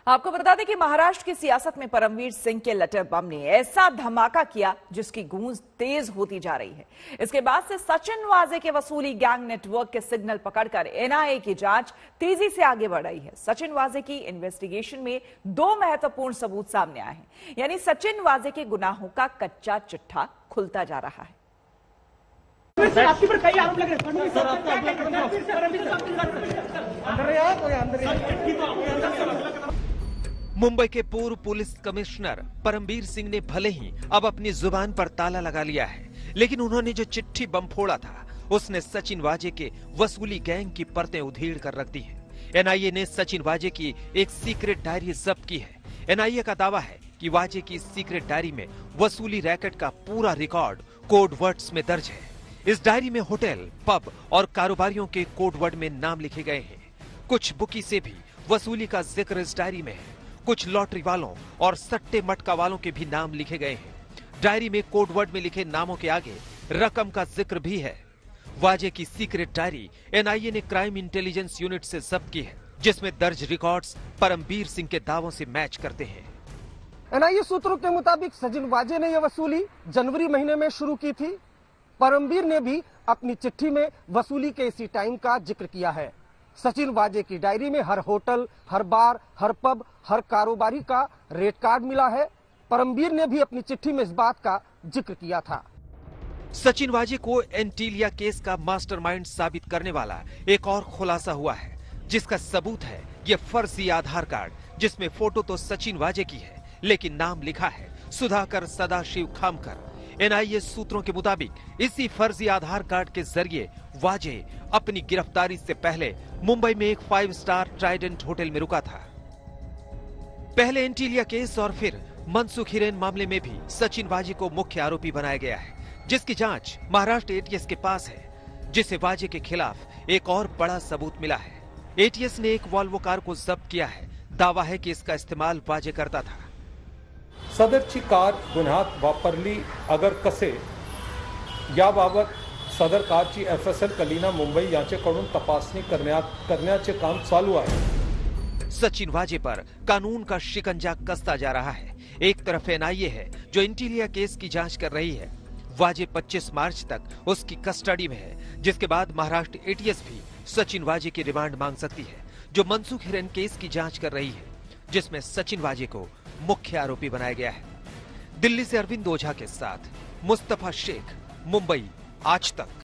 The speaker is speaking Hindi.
आपको बता दें कि महाराष्ट्र की सियासत में परमवीर सिंह के लटर बम ने ऐसा धमाका किया जिसकी गूंज तेज होती जा रही है। इसके बाद से सचिन वाजे के वसूली गैंग नेटवर्क के सिग्नल पकड़कर एनआईए की जांच तेजी से आगे बढ़ रही है। सचिन वाजे की इन्वेस्टिगेशन में दो महत्वपूर्ण सबूत सामने आए हैं, यानी सचिन वाजे के गुनाहों का कच्चा चिट्ठा खुलता जा रहा है। सर, आपके पर कई आरोप लग रहे हैं सर। मुंबई के पूर्व पुलिस कमिश्नर परमवीर सिंह ने भले ही अब अपनी जुबान पर ताला लगा लिया है, लेकिन उन्होंने जो चिट्ठी बम फोड़ा था उसने सचिन वाजे के वसूली गैंग की परतें उधेड़ कर रख दी हैं। एनआईए ने सचिन वाजे की एक सीक्रेट डायरी जब्त की है। एनआईए का दावा है कि वाजे की सीक्रेट डायरी में वसूली रैकेट का पूरा रिकॉर्ड कोड वर्ड्स में दर्ज है। इस डायरी में होटल, पब और कारोबारियों के कोड वर्ड में नाम लिखे गए हैं। कुछ बुकी से भी वसूली का जिक्र इस डायरी में है। कुछ लॉटरी वालों और सट्टे मटका वालों के भी नाम लिखे गए हैं। डायरी में कोड वर्ड में लिखे नामों के आगे रकम का जिक्र भी है। वाजे की सीक्रेट डायरी एनआईए ने क्राइम इंटेलिजेंस यूनिट से जब्त की है, जिसमें दर्ज रिकॉर्ड्स परमवीर सिंह के दावों से मैच करते हैं। एनआईए सूत्रों के मुताबिक सचिन वाजे ने यह वसूली जनवरी महीने में शुरू की थी। परमवीर ने भी अपनी चिट्ठी में वसूली के इसी टाइम का जिक्र किया है। सचिन वाजे की डायरी में हर होटल, हर बार, हर पब, हर कारोबारी का रेट कार्ड मिला है। परमवीर ने भी अपनी चिट्ठी में इस बात का जिक्र किया था। सचिन वाजे को एंटीलिया केस का मास्टरमाइंड साबित करने वाला एक और खुलासा हुआ है, जिसका सबूत है ये फर्जी आधार कार्ड, जिसमें फोटो तो सचिन वाजे की है लेकिन नाम लिखा है सुधाकर सदाशिव खामकर। एनआईए सूत्रों के मुताबिक इसी फर्जी आधार कार्ड के जरिए वाजे अपनी गिरफ्तारी से पहले मुंबई में एक 5 स्टार ट्राइडेंट होटल में रुका था। पहले एंटीलिया केस और फिर मनसुख हिरेन मामले में भी सचिन वाजे को मुख्य आरोपी बनाया गया है, जिसकी जांच महाराष्ट्र एटीएस के पास है, जिसे वाजे के खिलाफ एक और बड़ा सबूत मिला है। एटीएस ने एक वॉल्वो कार को जब्त किया है। दावा है कि इसका इस्तेमाल वाजे करता था। सदरची कार गुन्ह्यात वापरली अगर कसे याबाबत सदर कारची एफएसएल कलिना मुंबई यांच्याकडून तपासणी करण्याचे काम चालू आहे। सचिन वाजे पर कानून का शिकंजा कसता जा रहा है। एक तरफ एनआईए है जो एंटीलिया केस की जांच कर रही है। वाजे 25 मार्च तक उसकी कस्टडी में है, जिसके बाद महाराष्ट्र एटीएस भी सचिन वाजे की रिमांड मांग सकती है, जो मनसुख हिरेन केस की जांच कर रही है, जिसमें सचिन वाजे को मुख्य आरोपी बनाया गया है। दिल्ली से अरविंद ओझा के साथ मुस्तफा शेख, मुंबई, आज तक।